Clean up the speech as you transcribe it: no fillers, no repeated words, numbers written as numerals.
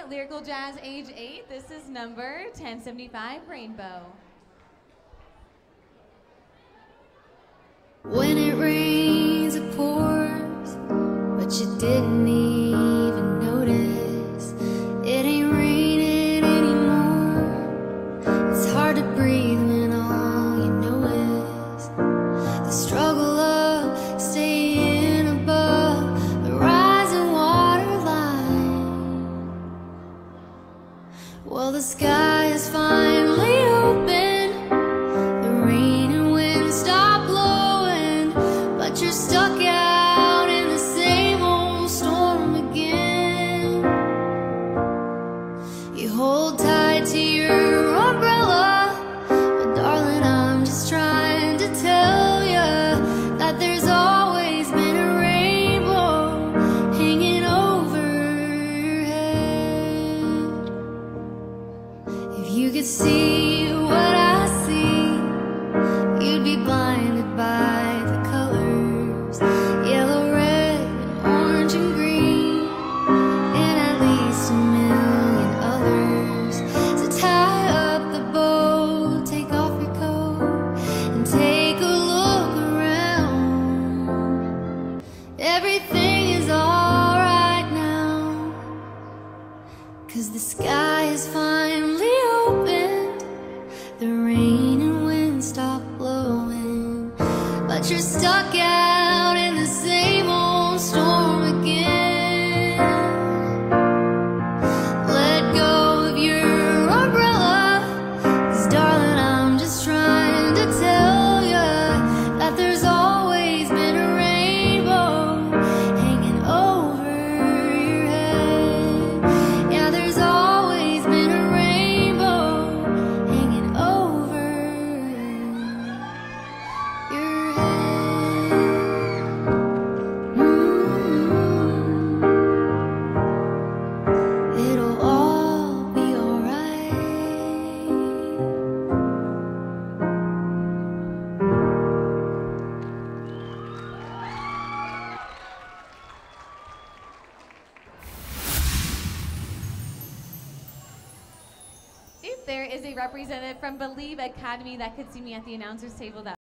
Lyrical Jazz age 8. This is number 1075, Rainbow. When it rains, it pours, but you didn't even notice. It ain't raining anymore. It's hard to breathe when all you know is the struggle of staying above the rising water line. Well, the sky is finally open. The rain and wind stop blowing, but you're stuck out in the same old storm again. You hold tight to your umbrella, but darling, I'm just trying to tell you that there's always been a rainbow hanging over your head. If you could see what I see, you'd be blinded by the colors, yellow, red, orange, and green, and at least a million others. So tie up the bow, take off your coat, and take a look around. Everything is alright now, 'cause the sky is finally opened. The rain and wind stop blowing, but you're stuck out in the same old storm again. Let go of your umbrella, 'cause darling, I'm just trying to tell you that there's always been a rainbow hanging over your head. Yeah, there's always been a rainbow hanging over your head. It'll all be alright. If there is a representative from Believe Academy that could see me at the announcer's table, that